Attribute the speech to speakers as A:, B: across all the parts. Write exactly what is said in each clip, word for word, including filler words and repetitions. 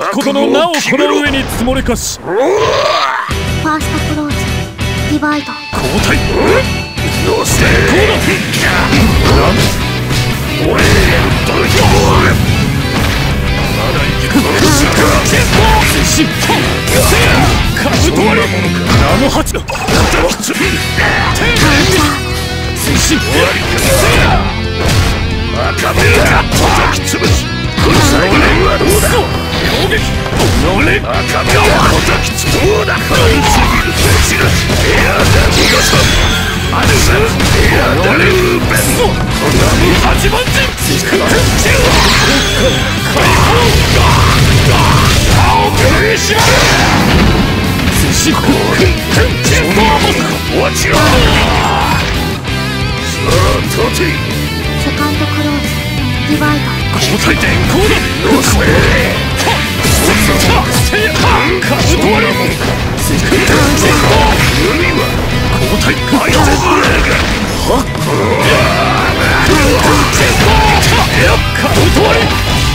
A: きことのなおこの上に積もれかし。
B: ファーストクローズディバイド
A: 交代。
C: どうして
A: こうだ。
C: 俺どうよまだ生きるのか
A: 推進カブト割りナノハチだ。推進
C: 赤目が叩き潰す。この最後はどうだ。
A: 攻撃俺
C: 赤目が叩き潰す。どうだ軽すぎる。落ちる。エアダ見事。アルサエアダルーベンこんな
A: 八番人
C: 力のチェロ
A: 解放
C: 青くしまる。
A: 推進チェストー
C: 落ちろ。さあ立て
B: セカンドクローズディバイド
A: 交代電光だ。
C: よしめ
A: カブト割りセカンドチェスト
C: 海は
A: 交代
C: 相手ブレーガーはっ
A: カブト割り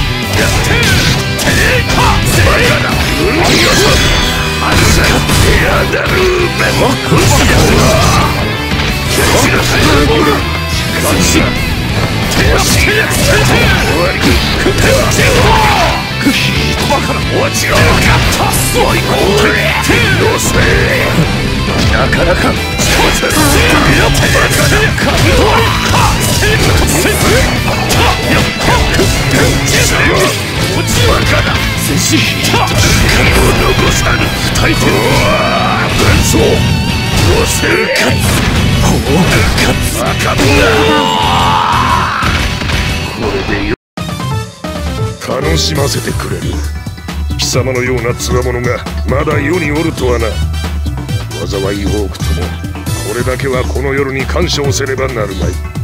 C: アルサエアダルーベンこちらこちら最後だ感謝手足終わりバカな落ちろ最高だどうしてなかなか楽しませてくれる。貴様のような強者がまだ世におるとはな。災い多くともこれだけはこの夜に感謝をせねばなるまい。